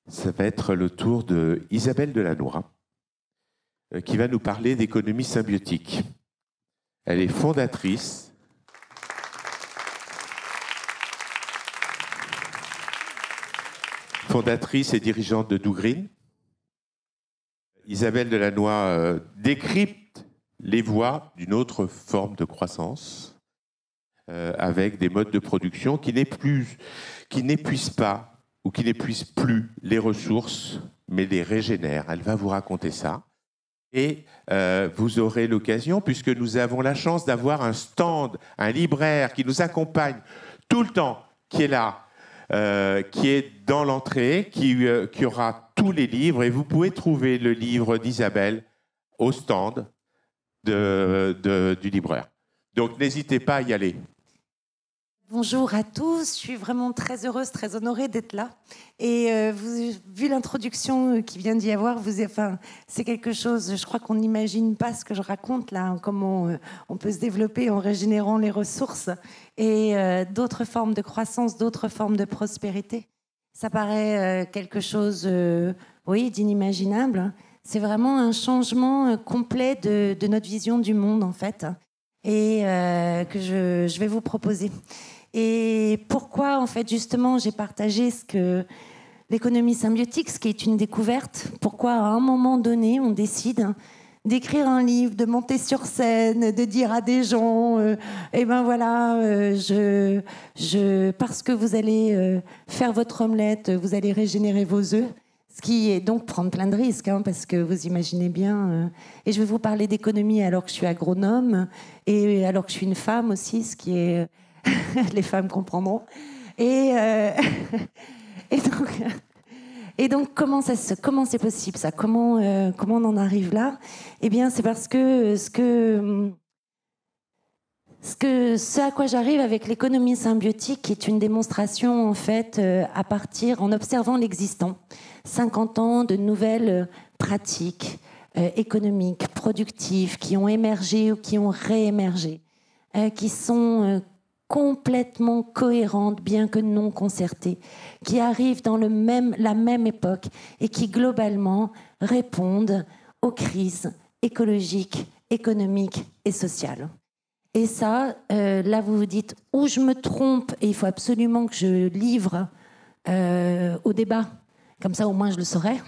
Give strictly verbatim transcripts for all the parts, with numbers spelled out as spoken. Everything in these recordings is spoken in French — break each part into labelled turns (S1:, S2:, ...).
S1: Ça va être le tour de Isabelle Delannoy, euh, qui va nous parler d'économie symbiotique. Elle est fondatrice fondatrice et dirigeante de DoGreen. Isabelle Delannoy euh, décrypte les voies d'une autre forme de croissance euh, avec des modes de production qui n'épuisent pas ou qui n'épuisent plus les ressources, mais les régénèrent. Elle va vous raconter ça. Et euh, vous aurez l'occasion, puisque nous avons la chance d'avoir un stand, un libraire qui nous accompagne tout le temps, qui est là, euh, qui est dans l'entrée, qui, euh, qui aura tous les livres. Et vous pouvez trouver le livre d'Isabelle au stand de, de, du libraire. Donc n'hésitez pas à y aller.
S2: Bonjour à tous, je suis vraiment très heureuse, très honorée d'être là. Et euh, vous, vu l'introduction qui vient d'y avoir, vous, enfin, c'est quelque chose, je crois qu'on n'imagine pas ce que je raconte là, hein, comment euh, on peut se développer en régénérant les ressources et euh, d'autres formes de croissance, d'autres formes de prospérité. Ça paraît euh, quelque chose, euh, oui, d'inimaginable. C'est vraiment un changement euh, complet de, de notre vision du monde, en fait, et euh, que je, je vais vous proposer. Et pourquoi, en fait, justement, j'ai partagé ce que l'économie symbiotique, ce qui est une découverte. Pourquoi, à un moment donné, on décide d'écrire un livre, de monter sur scène, de dire à des gens, euh, eh ben voilà, euh, je, je, parce que vous allez euh, faire votre omelette, vous allez régénérer vos œufs. Ce qui est donc prendre plein de risques, hein, parce que vous imaginez bien. Euh, et je vais vous parler d'économie alors que je suis agronome et alors que je suis une femme aussi, ce qui est... les femmes comprendront. Et, euh, et, donc, et donc, comment, ça se, comment c'est possible ça comment, euh, comment on en arrive là? Eh bien, c'est parce que ce, que ce, que ce à quoi j'arrive avec l'économie symbiotique est une démonstration, en fait, euh, à partir, en observant l'existant. cinquante ans de nouvelles pratiques euh, économiques, productives, qui ont émergé ou qui ont réémergé, euh, qui sont... Euh, complètement cohérentes, bien que non concertées, qui arrivent dans le même, la même époque et qui, globalement, répondent aux crises écologiques, économiques et sociales. Et ça, euh, là, vous vous dites, où je me trompe, et il faut absolument que je livre euh, au débat, comme ça, au moins, je le saurai,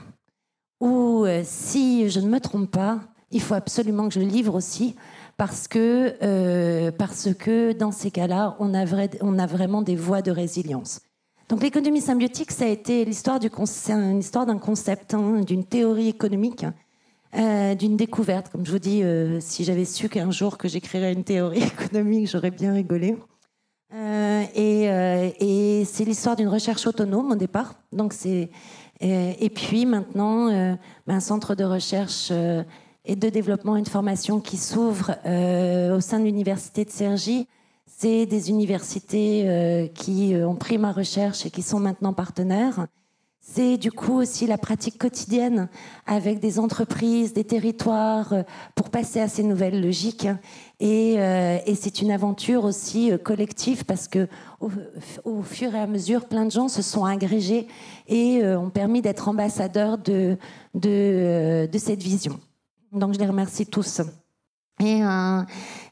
S2: ou euh, si je ne me trompe pas, il faut absolument que je le livre aussi, parce que, euh, parce que dans ces cas-là, on a, vrai, on a vraiment des voies de résilience. Donc l'économie symbiotique, ça a été l'histoire du une histoire d'un concept, hein, d'une théorie économique, euh, d'une découverte. Comme je vous dis, euh, si j'avais su qu'un jour que j'écrirais une théorie économique, j'aurais bien rigolé. Euh, et euh, et c'est l'histoire d'une recherche autonome au départ. Donc c'est, euh, et puis maintenant, euh, un centre de recherche... Euh, et de développement et de formation qui s'ouvrent euh, au sein de l'université de Cergy. C'est des universités euh, qui ont pris ma recherche et qui sont maintenant partenaires. C'est du coup aussi la pratique quotidienne avec des entreprises, des territoires, euh, pour passer à ces nouvelles logiques. Et, euh, et c'est une aventure aussi euh, collective parce que au, au fur et à mesure, plein de gens se sont agrégés et euh, ont permis d'être ambassadeurs de, de, euh, de cette vision. Donc, je les remercie tous. Et, euh,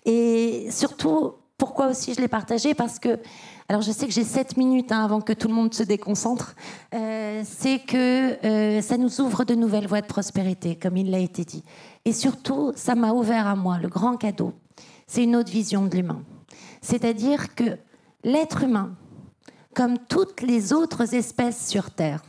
S2: et surtout, pourquoi aussi je l'ai partagé? Parce que, alors je sais que j'ai sept minutes hein, avant que tout le monde se déconcentre, euh, c'est que euh, ça nous ouvre de nouvelles voies de prospérité, comme il l'a été dit. Et surtout, ça m'a ouvert à moi le grand cadeau. C'est une autre vision de l'humain. C'est-à-dire que l'être humain, comme toutes les autres espèces sur Terre,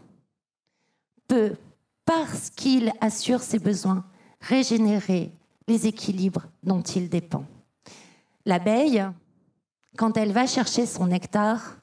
S2: peut, parce qu'il assure ses besoins, régénérer les équilibres dont il dépend. L'abeille, quand elle va chercher son nectar,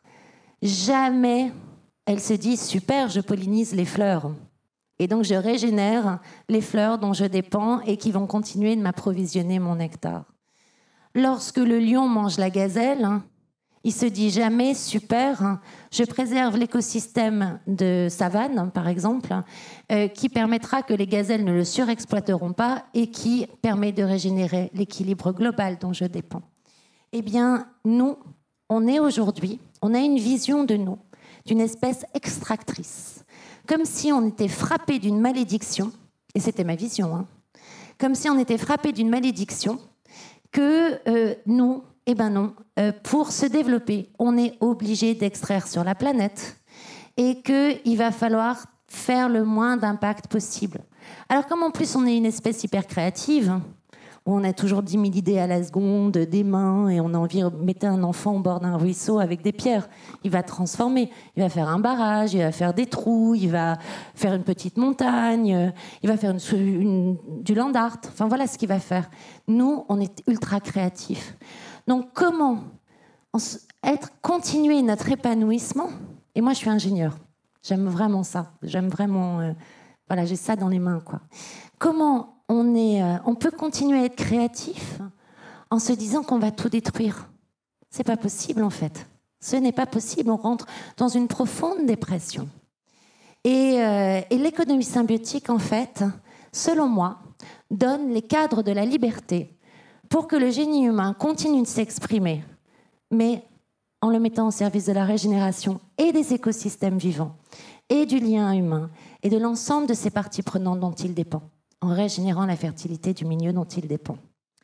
S2: jamais elle se dit « super, je pollinise les fleurs ». Et donc je régénère les fleurs dont je dépends et qui vont continuer de m'approvisionner mon nectar. Lorsque le lion mange la gazelle, il se dit jamais, super, je préserve l'écosystème de savane, par exemple, euh, qui permettra que les gazelles ne le surexploiteront pas et qui permet de régénérer l'équilibre global dont je dépends. Eh bien, nous, on est aujourd'hui, on a une vision de nous, d'une espèce extractrice. comme si on était frappé d'une malédiction, et c'était ma vision, hein, comme si on était frappé d'une malédiction, que euh, nous, eh ben non, euh, pour se développer, on est obligé d'extraire sur la planète et qu'il va falloir faire le moins d'impact possible. Alors comme en plus on est une espèce hyper créative, où on a toujours dix mille idées à la seconde, des mains, et on a envie de mettre un enfant au bord d'un ruisseau avec des pierres. Il va transformer, il va faire un barrage, il va faire des trous, il va faire une petite montagne, il va faire une, une, du land art. Enfin voilà ce qu'il va faire. Nous, on est ultra créatifs. Donc comment être, continuer notre épanouissement? Et moi, je suis ingénieure. J'aime vraiment ça. J'aime vraiment... Euh, voilà, j'ai ça dans les mains, quoi. Comment on, est, euh, on peut continuer à être créatif en se disant qu'on va tout détruire? C'est pas possible, en fait. Ce n'est pas possible. On rentre dans une profonde dépression. Et, euh, et l'économie symbiotique, en fait, selon moi, donne les cadres de la liberté pour que le génie humain continue de s'exprimer, mais en le mettant au service de la régénération et des écosystèmes vivants, et du lien humain, et de l'ensemble de ces parties prenantes dont il dépend, en régénérant la fertilité du milieu dont il dépend.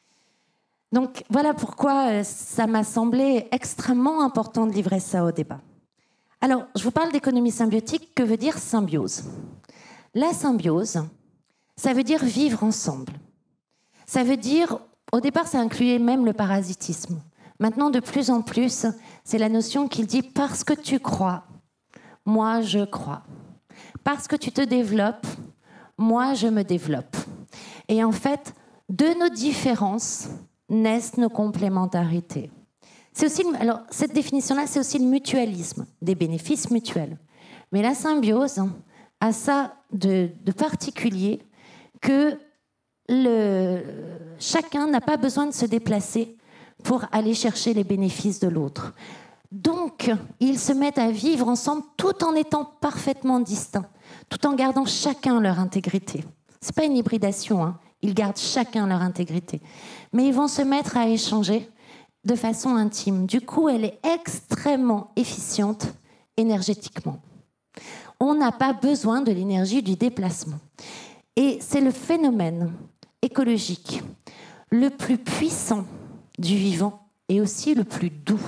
S2: Donc voilà pourquoi ça m'a semblé extrêmement important de livrer ça au débat. Alors, je vous parle d'économie symbiotique. Que veut dire symbiose? La symbiose, ça veut dire vivre ensemble. Ça veut dire, au départ, ça incluait même le parasitisme. Maintenant, de plus en plus, c'est la notion qu'il dit « parce que tu crois, moi je crois. Parce que tu te développes, moi je me développe. » Et en fait, de nos différences naissent nos complémentarités. C'est aussi, alors, cette définition-là, c'est aussi le mutualisme, des bénéfices mutuels. Mais la symbiose a ça de, de particulier que le, chacun n'a pas besoin de se déplacer pour aller chercher les bénéfices de l'autre. Donc, ils se mettent à vivre ensemble tout en étant parfaitement distincts, tout en gardant chacun leur intégrité. Ce n'est pas une hybridation, hein. Ils gardent chacun leur intégrité. Mais ils vont se mettre à échanger de façon intime. Du coup, elle est extrêmement efficiente énergétiquement. On n'a pas besoin de l'énergie du déplacement. Et c'est le phénomène écologique le plus puissant du vivant et aussi le plus doux.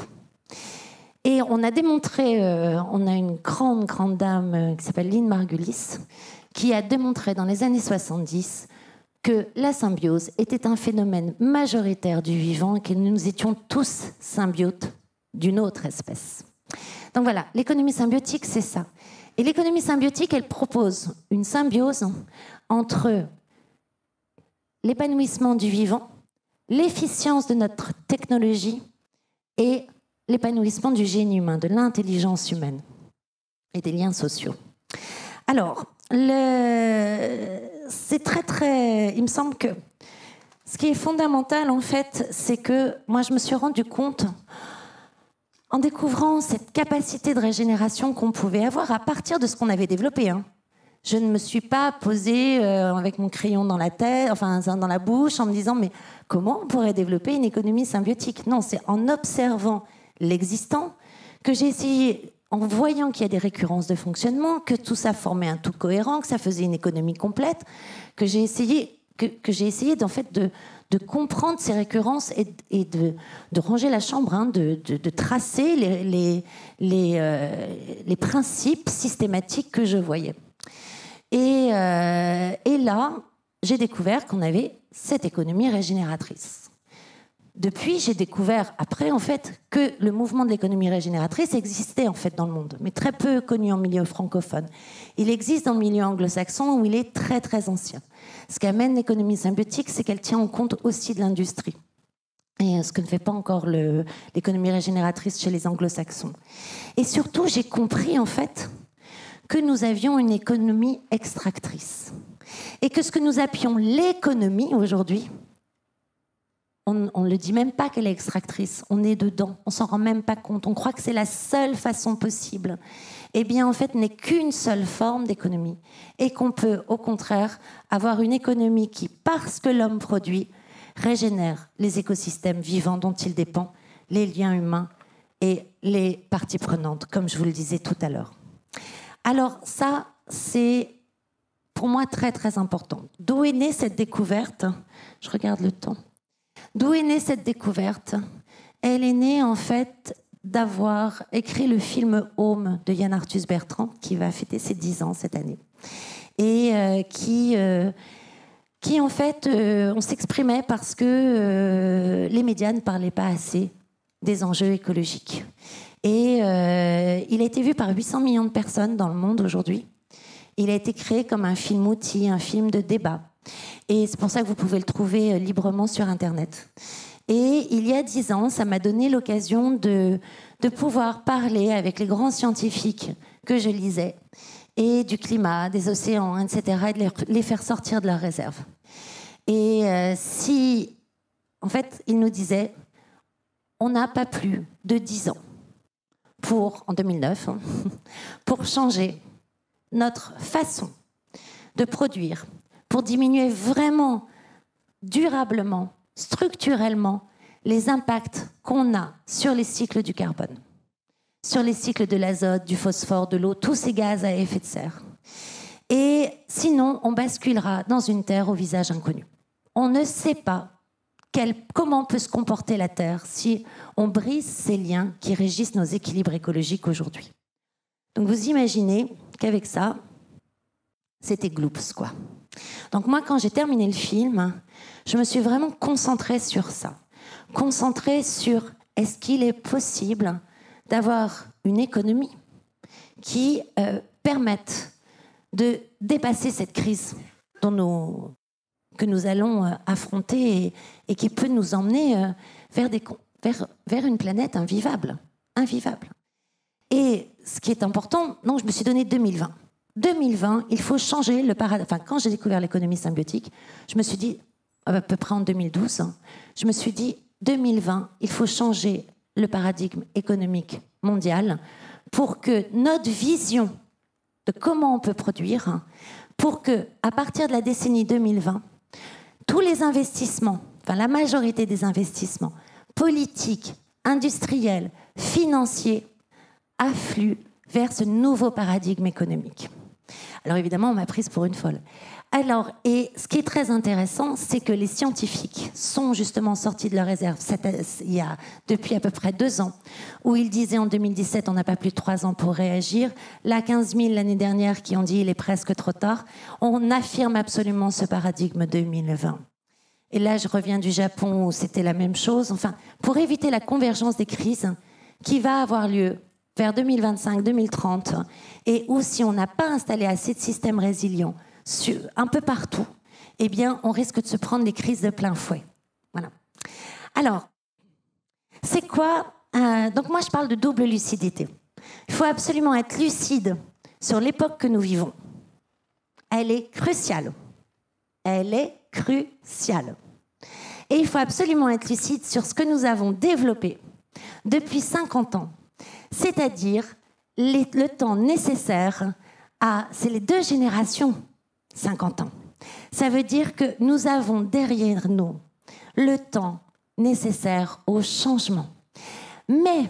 S2: Et on a démontré, euh, on a une grande, grande dame euh, qui s'appelle Lynn Margulis, qui a démontré dans les années soixante-dix que la symbiose était un phénomène majoritaire du vivant et que nous étions tous symbiotes d'une autre espèce. Donc voilà, l'économie symbiotique, c'est ça. Et l'économie symbiotique, elle propose une symbiose entre l'épanouissement du vivant, l'efficience de notre technologie et l'épanouissement du génie humain, de l'intelligence humaine et des liens sociaux. Alors, le... c'est très, très... Il me semble que ce qui est fondamental, en fait, c'est que moi, je me suis rendu compte, en découvrant cette capacité de régénération qu'on pouvait avoir à partir de ce qu'on avait développé, hein. Je ne me suis pas posée euh, avec mon crayon dans la tête, enfin dans la bouche, en me disant mais comment on pourrait développer une économie symbiotique? Non, c'est en observant l'existant que j'ai essayé, en voyant qu'il y a des récurrences de fonctionnement, que tout ça formait un tout cohérent, que ça faisait une économie complète, que j'ai essayé, que, que j'ai essayé en fait de, de comprendre ces récurrences et, et de, de ranger la chambre, hein, de, de, de tracer les, les, les, euh, les principes systématiques que je voyais. Et, euh, et là, j'ai découvert qu'on avait cette économie régénératrice. Depuis, j'ai découvert, après, en fait, que le mouvement de l'économie régénératrice existait, en fait, dans le monde, mais très peu connu en milieu francophone. Il existe dans le milieu anglo-saxon, où il est très, très ancien. Ce qu'amène l'économie symbiotique, c'est qu'elle tient en compte aussi de l'industrie. Et ce que ne fait pas encore le, l'économie régénératrice chez les anglo-saxons. Et surtout, j'ai compris, en fait, que nous avions une économie extractrice. Et que ce que nous appelons l'économie aujourd'hui, on ne le dit même pas qu'elle est extractrice, on est dedans, on s'en rend même pas compte, on croit que c'est la seule façon possible. Eh bien, en fait, n'est qu'une seule forme d'économie. Et qu'on peut, au contraire, avoir une économie qui, parce que l'homme produit, régénère les écosystèmes vivants dont il dépend, les liens humains et les parties prenantes, comme je vous le disais tout à l'heure. Alors ça, c'est pour moi très très important. D'où est née cette découverte? Je regarde le temps. D'où est née cette découverte? Elle est née en fait d'avoir écrit le film Home de Yann Arthus Bertrand, qui va fêter ses dix ans cette année. Et euh, qui, euh, qui, en fait, euh, on s'exprimait parce que euh, les médias ne parlaient pas assez des enjeux écologiques. Et euh, il a été vu par huit cents millions de personnes dans le monde aujourd'hui. Il a été créé comme un film-outil, un film de débat. Et c'est pour ça que vous pouvez le trouver librement sur Internet. Et il y a dix ans, ça m'a donné l'occasion de, de pouvoir parler avec les grands scientifiques que je lisais, et du climat, des océans, et cetera, et de les, les faire sortir de leurs réserves. Et euh, si, en fait, ils nous disaient, on n'a pas plus de dix ans pour, en deux mille neuf, hein, pour changer notre façon de produire, pour diminuer vraiment, durablement, structurellement, les impacts qu'on a sur les cycles du carbone, sur les cycles de l'azote, du phosphore, de l'eau, tous ces gaz à effet de serre. Et sinon, on basculera dans une Terre au visage inconnu. On ne sait pas quel, comment peut se comporter la Terre si on brise ces liens qui régissent nos équilibres écologiques aujourd'hui. Donc vous imaginez qu'avec ça, c'était gloops, quoi. Donc moi, quand j'ai terminé le film, je me suis vraiment concentrée sur ça. Concentrée sur est-ce qu'il est possible d'avoir une économie qui euh, permette de dépasser cette crise dont nous, que nous allons euh, affronter et, et qui peut nous emmener euh, vers, des, vers, vers une planète invivable. Invivable. Et ce qui est important, donc je me suis donné deux mille vingt. deux mille vingt, il faut changer le paradigme. Enfin, quand j'ai découvert l'économie symbiotique, je me suis dit, à peu près en deux mille douze, je me suis dit, deux mille vingt, il faut changer le paradigme économique mondial pour que notre vision de comment on peut produire, pour que, à partir de la décennie deux mille vingt, tous les investissements, enfin la majorité des investissements politiques, industriels, financiers, affluent vers ce nouveau paradigme économique. Alors évidemment, on m'a prise pour une folle. Alors, et ce qui est très intéressant, c'est que les scientifiques sont justement sortis de leur réserve il y a depuis à peu près deux ans, où ils disaient en deux mille dix-sept, on n'a pas plus de trois ans pour réagir. Là, quinze mille l'année dernière qui ont dit il est presque trop tard. On affirme absolument ce paradigme deux mille vingt. Et là, je reviens du Japon où c'était la même chose. Enfin, pour éviter la convergence des crises qui va avoir lieu vers deux mille vingt-cinq deux mille trente, et où si on n'a pas installé assez de systèmes résilients sur, un peu partout, eh bien, on risque de se prendre les crises de plein fouet. Voilà. Alors, c'est quoi euh, donc moi, je parle de double lucidité. Il faut absolument être lucide sur l'époque que nous vivons. Elle est cruciale. Elle est cruciale. Et il faut absolument être lucide sur ce que nous avons développé depuis cinquante ans, c'est-à-dire les, le temps nécessaire à... C'est les deux générations, cinquante ans. Ça veut dire que nous avons derrière nous le temps nécessaire au changement. Mais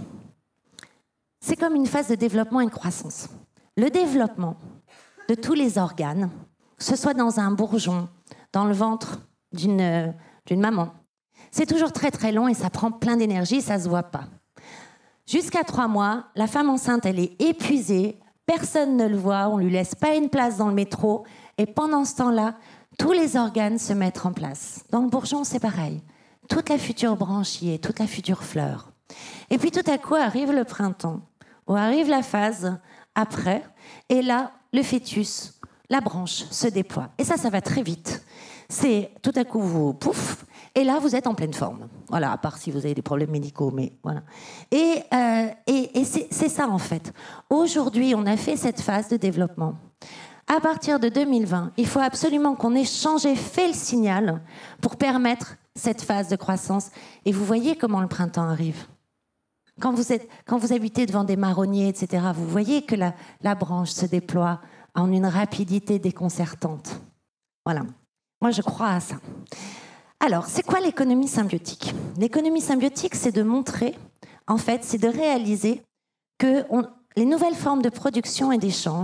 S2: c'est comme une phase de développement et de croissance. Le développement de tous les organes, que ce soit dans un bourgeon, dans le ventre d'une, d'une maman, c'est toujours très très long et ça prend plein d'énergie, ça ne se voit pas. Jusqu'à trois mois, la femme enceinte, elle est épuisée, personne ne le voit, on ne lui laisse pas une place dans le métro, et pendant ce temps-là, tous les organes se mettent en place. Dans le bourgeon, c'est pareil. Toute la future branche y est, toute la future fleur. Et puis tout à coup arrive le printemps, où arrive la phase après, et là, le fœtus, la branche se déploie. Et ça, ça va très vite. C'est tout à coup, vous, pouf, et là, vous êtes en pleine forme. Voilà, à part si vous avez des problèmes médicaux, mais voilà. Et, euh, et, et c'est, c'est ça, en fait. Aujourd'hui, on a fait cette phase de développement. À partir de deux mille vingt, il faut absolument qu'on ait changé, fait le signal pour permettre cette phase de croissance. Et vous voyez comment le printemps arrive. Quand vous, êtes, quand vous habitez devant des marronniers, et cetera, vous voyez que la, la branche se déploie en une rapidité déconcertante. Voilà. Moi, je crois à ça. Alors, c'est quoi l'économie symbiotique ? L'économie symbiotique, c'est de montrer, en fait, c'est de réaliser que on, les nouvelles formes de production et d'échange,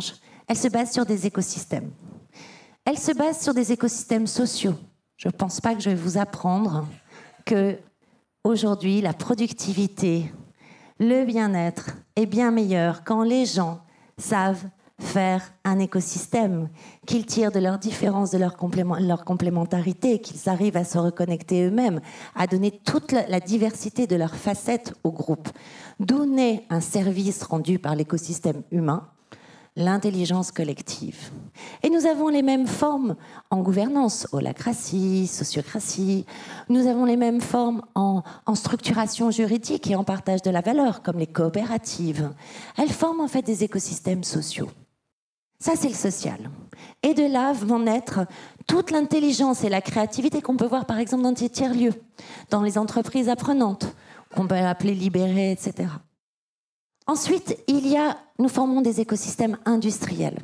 S2: elle se base sur des écosystèmes. Elle se base sur des écosystèmes sociaux. Je ne pense pas que je vais vous apprendre que aujourd'hui, la productivité, le bien-être est bien meilleur quand les gens savent faire un écosystème, qu'ils tirent de leurs différences, de leur, complément, leur complémentarité, qu'ils arrivent à se reconnecter eux-mêmes, à donner toute la, la diversité de leurs facettes au groupe. Donner un service rendu par l'écosystème humain, l'intelligence collective. Et nous avons les mêmes formes en gouvernance, holacratie, sociocratie. Nous avons les mêmes formes en, en structuration juridique et en partage de la valeur, comme les coopératives. Elles forment en fait des écosystèmes sociaux. Ça, c'est le social. Et de là vont naître toute l'intelligence et la créativité qu'on peut voir, par exemple, dans des tiers-lieux, dans les entreprises apprenantes, qu'on peut appeler libérées, et cetera. Ensuite, il y a, nous formons des écosystèmes industriels.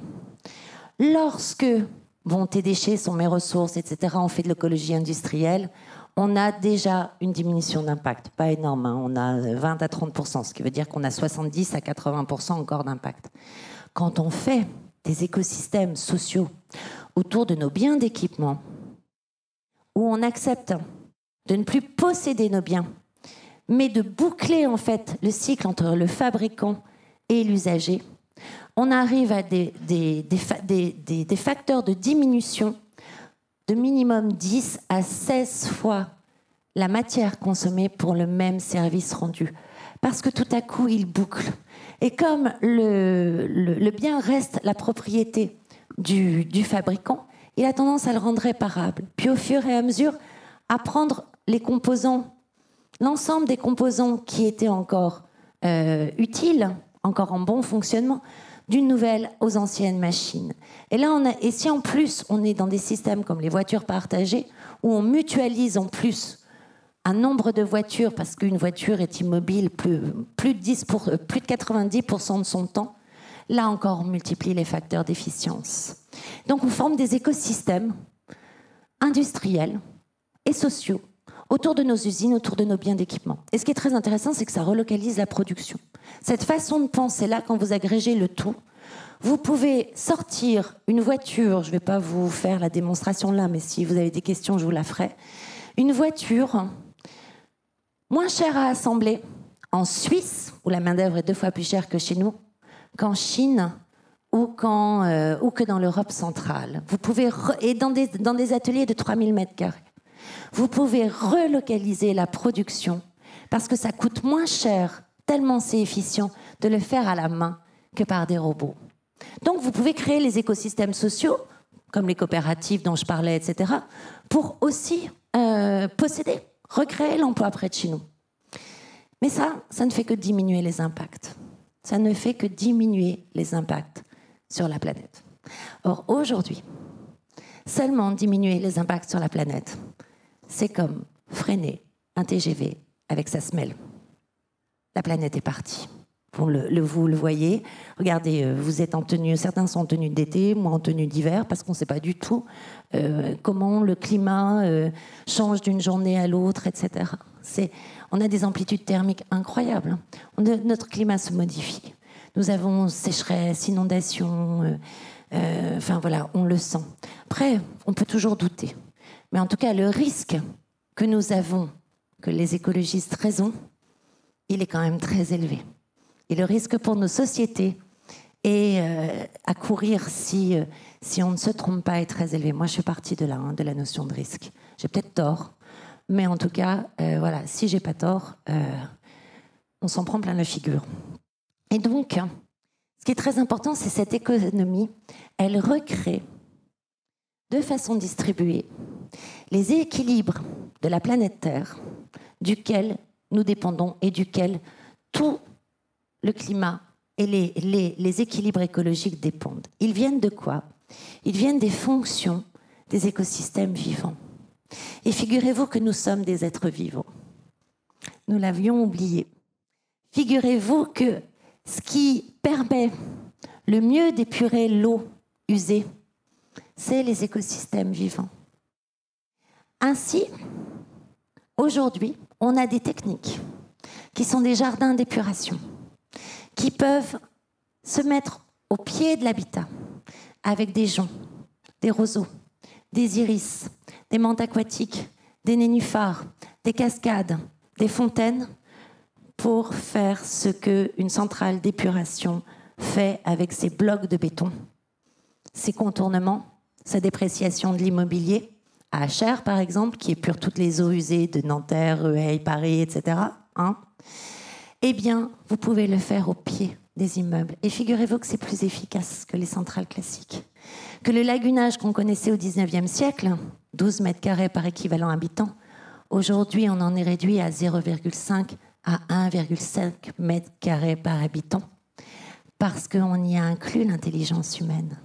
S2: Lorsque, bon, tes déchets sont mes ressources, et cetera, on fait de l'écologie industrielle, on a déjà une diminution d'impact. Pas énorme, hein, on a vingt à trente pour cent, ce qui veut dire qu'on a soixante-dix à quatre-vingts pour cent encore d'impact. Quand on fait des écosystèmes sociaux autour de nos biens d'équipement, où on accepte de ne plus posséder nos biens, mais de boucler en fait le cycle entre le fabricant et l'usager, on arrive à des, des, des, des, des, des facteurs de diminution de minimum dix à seize fois la matière consommée pour le même service rendu. Parce que tout à coup, il boucle. Et comme le, le, le bien reste la propriété du, du fabricant, il a tendance à le rendre réparable. Puis au fur et à mesure, à prendre les composants, l'ensemble des composants qui étaient encore euh, utiles, encore en bon fonctionnement, d'une nouvelle aux anciennes machines. Et là, on a, et si en plus on est dans des systèmes comme les voitures partagées, où on mutualise en plus un nombre de voitures, parce qu'une voiture est immobile plus, plus, de dix pour, plus de quatre-vingt-dix pour cent de son temps, là encore on multiplie les facteurs d'efficience. Donc on forme des écosystèmes industriels et sociaux autour de nos usines, autour de nos biens d'équipement. Et ce qui est très intéressant, c'est que ça relocalise la production. Cette façon de penser-là, quand vous agrégez le tout, vous pouvez sortir une voiture, je ne vais pas vous faire la démonstration là, mais si vous avez des questions, je vous la ferai. Une voiture moins chère à assembler en Suisse, où la main-d'œuvre est deux fois plus chère que chez nous, qu'en Chine ou, qu'en, euh, ou que dans l'Europe centrale. Vous pouvez re- et dans des, dans des ateliers de trois mille mètres carrés. Vous pouvez relocaliser la production parce que ça coûte moins cher, tellement c'est efficient, de le faire à la main que par des robots. Donc vous pouvez créer les écosystèmes sociaux, comme les coopératives dont je parlais, et cetera, pour aussi euh, posséder, recréer l'emploi près de chez nous. Mais ça, ça ne fait que diminuer les impacts. Ça ne fait que diminuer les impacts sur la planète. Or, aujourd'hui, seulement diminuer les impacts sur la planète, c'est comme freiner un T G V avec sa semelle. La planète est partie. Vous le, le, vous le voyez. Regardez, vous êtes en tenue, certains sont en tenue d'été, moi en tenue d'hiver, parce qu'on ne sait pas du tout euh, comment le climat euh, change d'une journée à l'autre, et cetera. C'est, on a des amplitudes thermiques incroyables. On, notre climat se modifie. Nous avons sécheresse, inondations, euh, euh, enfin voilà, on le sent. Après, on peut toujours douter. Mais en tout cas, le risque que nous avons, que les écologistes raison, il est quand même très élevé. Et le risque pour nos sociétés est euh, à courir si, euh, si on ne se trompe pas est très élevé. Moi, je suis partie de là, hein, de la notion de risque. J'ai peut-être tort, mais en tout cas, euh, voilà, si j'ai pas tort, euh, on s'en prend plein la figure. Et donc, ce qui est très important, c'est cette économie. Elle recrée, de façon distribuée, les équilibres de la planète Terre, duquel nous dépendons et duquel tout le climat et les, les, les équilibres écologiques dépendent. Ils viennent de quoi? Ils viennent des fonctions des écosystèmes vivants. Et figurez-vous que nous sommes des êtres vivants. Nous l'avions oublié. Figurez-vous que ce qui permet le mieux d'épurer l'eau usée, c'est les écosystèmes vivants. Ainsi, aujourd'hui, on a des techniques qui sont des jardins d'épuration, qui peuvent se mettre au pied de l'habitat avec des joncs, des roseaux, des iris, des menthes aquatiques, des nénuphars, des cascades, des fontaines, pour faire ce qu'une centrale d'épuration fait avec ses blocs de béton, ses contournements, sa dépréciation de l'immobilier, à Achères par exemple, qui épure toutes les eaux usées de Nanterre, Rueil, Paris, et cetera. Hein, eh bien, vous pouvez le faire au pied des immeubles. Et figurez-vous que c'est plus efficace que les centrales classiques. Que le lagunage qu'on connaissait au dix-neuvième siècle, douze mètres carrés par équivalent habitant, aujourd'hui on en est réduit à zéro virgule cinq à un virgule cinq mètres carrés par habitant, parce qu'on y a inclus l'intelligence humaine.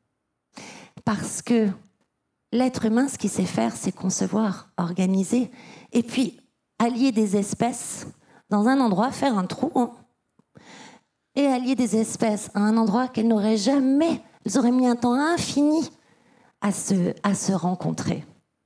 S2: Parce que l'être humain, ce qu'il sait faire, c'est concevoir, organiser, et puis allier des espèces dans un endroit, faire un trou, hein, et allier des espèces à un endroit qu'elles n'auraient jamais, elles auraient mis un temps infini à se, à se rencontrer.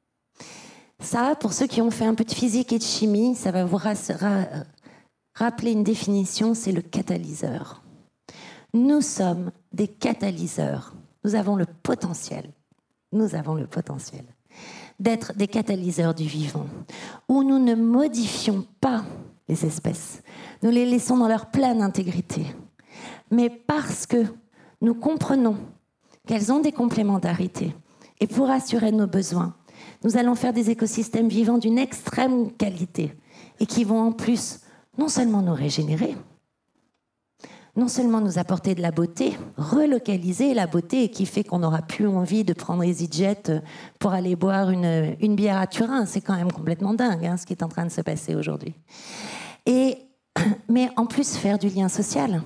S2: Ça, pour ceux qui ont fait un peu de physique et de chimie, ça va vous ra- ra- rappeler une définition, c'est le catalyseur. Nous sommes des catalyseurs. Nous avons le potentiel, nous avons le potentiel d'être des catalyseurs du vivant, où nous ne modifions pas les espèces, nous les laissons dans leur pleine intégrité, mais parce que nous comprenons qu'elles ont des complémentarités, et pour assurer nos besoins, nous allons faire des écosystèmes vivants d'une extrême qualité, et qui vont en plus non seulement nous régénérer, non seulement nous apporter de la beauté, relocaliser la beauté qui fait qu'on n'aura plus envie de prendre EasyJet pour aller boire une, une bière à Turin. C'est quand même complètement dingue hein, ce qui est en train de se passer aujourd'hui. Et, mais en plus, faire du lien social.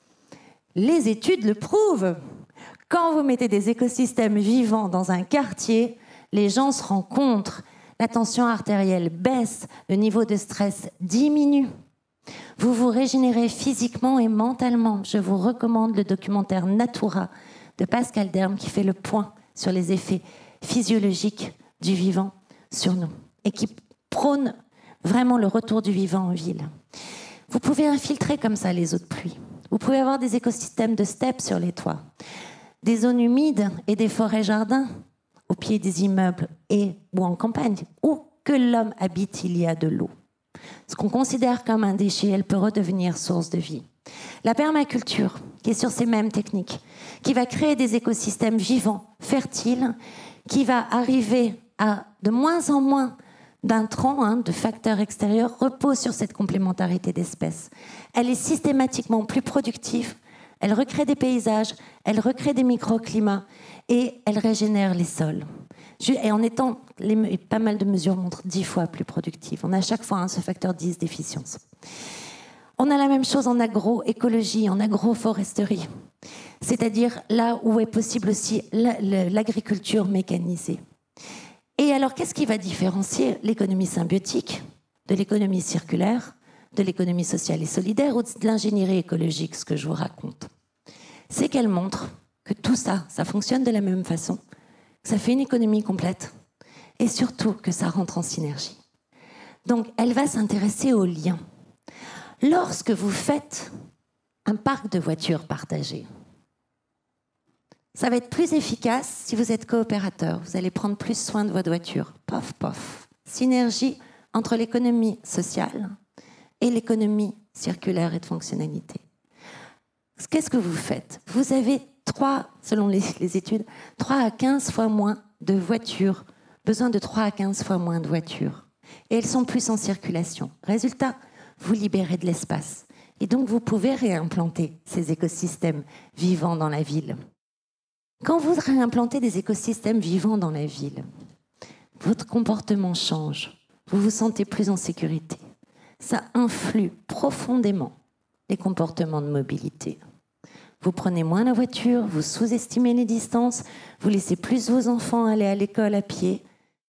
S2: Les études le prouvent. Quand vous mettez des écosystèmes vivants dans un quartier, les gens se rencontrent, la tension artérielle baisse, le niveau de stress diminue. Vous vous régénérez physiquement et mentalement. Je vous recommande le documentaire Natura de Pascal Derme qui fait le point sur les effets physiologiques du vivant sur nous et qui prône vraiment le retour du vivant en ville. Vous pouvez infiltrer comme ça les eaux de pluie. Vous pouvez avoir des écosystèmes de steppes sur les toits, des zones humides et des forêts-jardins au pied des immeubles et ou en campagne, où que l'homme habite, il y a de l'eau. Ce qu'on considère comme un déchet, elle peut redevenir source de vie. La permaculture, qui est sur ces mêmes techniques, qui va créer des écosystèmes vivants, fertiles, qui va arriver à de moins en moins d'intrants, hein, de facteurs extérieurs, repose sur cette complémentarité d'espèces. Elle est systématiquement plus productive, elle recrée des paysages, elle recrée des microclimats et elle régénère les sols. Et en étant, les, pas mal de mesures montrent dix fois plus productives. On a à chaque fois hein, ce facteur dix d'efficience. On a la même chose en agroécologie, en agroforesterie. C'est-à-dire là où est possible aussi l'agriculture mécanisée. Et alors, qu'est-ce qui va différencier l'économie symbiotique de l'économie circulaire, de l'économie sociale et solidaire ou de l'ingénierie écologique, ce que je vous raconte? C'est qu'elle montre que tout ça, ça fonctionne de la même façon, que ça fait une économie complète et surtout que ça rentre en synergie. Donc, elle va s'intéresser aux liens. Lorsque vous faites un parc de voitures partagé, ça va être plus efficace si vous êtes coopérateur. Vous allez prendre plus soin de votre voiture. Pof, pof. Synergie entre l'économie sociale et l'économie circulaire et de fonctionnalité. Qu'est-ce que vous faites? Vous avez trois, selon les, les études, trois à quinze fois moins de voitures, besoin de trois à quinze fois moins de voitures. Et elles sont plus en circulation. Résultat, vous libérez de l'espace. Et donc, vous pouvez réimplanter ces écosystèmes vivants dans la ville. Quand vous réimplantez des écosystèmes vivants dans la ville, votre comportement change. Vous vous sentez plus en sécurité. Ça influe profondément les comportements de mobilité. Vous prenez moins la voiture, vous sous-estimez les distances, vous laissez plus vos enfants aller à l'école à pied.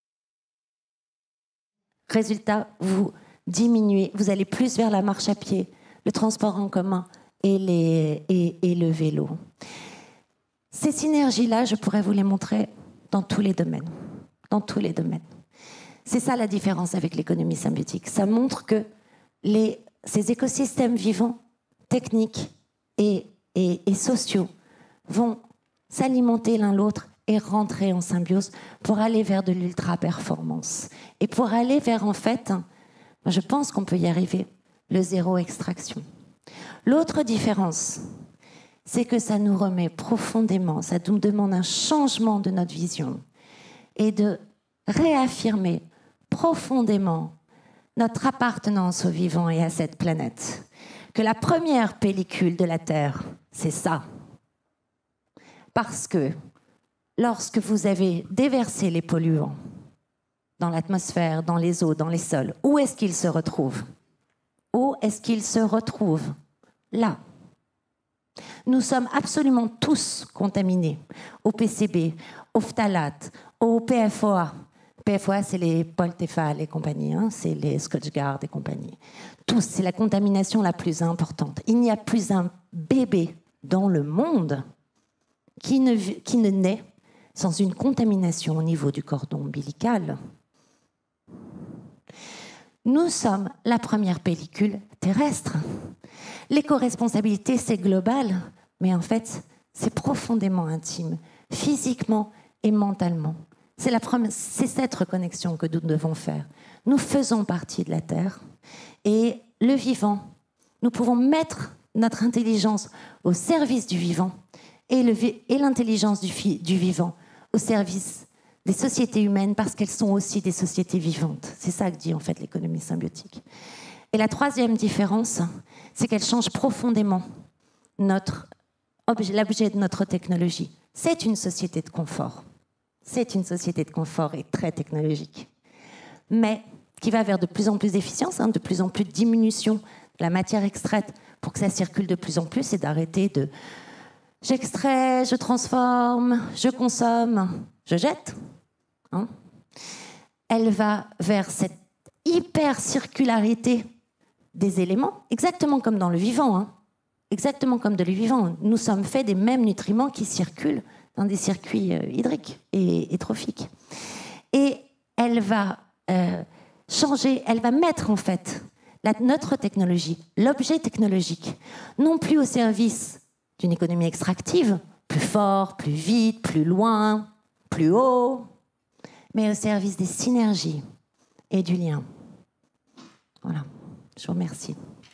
S2: Résultat, vous diminuez, vous allez plus vers la marche à pied, le transport en commun et, les, et, et le vélo. Ces synergies-là, je pourrais vous les montrer dans tous les domaines. Dans tous les domaines. C'est ça la différence avec l'économie symbiotique. Ça montre que les, ces écosystèmes vivants, techniques et, et, et sociaux vont s'alimenter l'un l'autre et rentrer en symbiose pour aller vers de l'ultra-performance. Et pour aller vers, en fait, je pense qu'on peut y arriver, le zéro extraction. L'autre différence, c'est que ça nous remet profondément, ça nous demande un changement de notre vision et de réaffirmer profondément notre appartenance au vivant et à cette planète. Que la première pellicule de la Terre, c'est ça. Parce que lorsque vous avez déversé les polluants dans l'atmosphère, dans les eaux, dans les sols, où est-ce qu'ils se retrouvent? Où est-ce qu'ils se retrouvent? Là. Nous sommes absolument tous contaminés au P C B, au phtalate, au P F O A. P F O A, c'est les Paul Tefal et compagnie, hein, c'est les Scotchgard et compagnie. Tous, c'est la contamination la plus importante. Il n'y a plus un bébé dans le monde qui ne, qui ne naît sans une contamination au niveau du cordon ombilical. Nous sommes la première pellicule terrestre. L'éco-responsabilité, c'est global, mais en fait, c'est profondément intime, physiquement et mentalement. C'est, la première, c'est cette reconnexion que nous devons faire. Nous faisons partie de la Terre et le vivant, nous pouvons mettre notre intelligence au service du vivant et, le, et l'intelligence du, du vivant au service des sociétés humaines parce qu'elles sont aussi des sociétés vivantes. C'est ça que dit en fait l'économie symbiotique. Et la troisième différence, c'est qu'elle change profondément notre objet, l'objet de notre technologie. C'est une société de confort. C'est une société de confort et très technologique. Mais qui va vers de plus en plus d'efficience, hein, de plus en plus de diminution de la matière extraite pour que ça circule de plus en plus et d'arrêter de j'extrais, je transforme, je consomme, je jette. Hein. Elle va vers cette hyper-circularité des éléments, exactement comme dans le vivant. Hein. Exactement comme dans le vivant. Nous sommes faits des mêmes nutriments qui circulent dans des circuits euh, hydriques et, et trophiques. Et elle va euh, changer, elle va mettre en fait la, notre technologie, l'objet technologique, non plus au service d'une économie extractive, plus fort, plus vite, plus loin, plus haut, mais au service des synergies et du lien. Voilà, je vous remercie.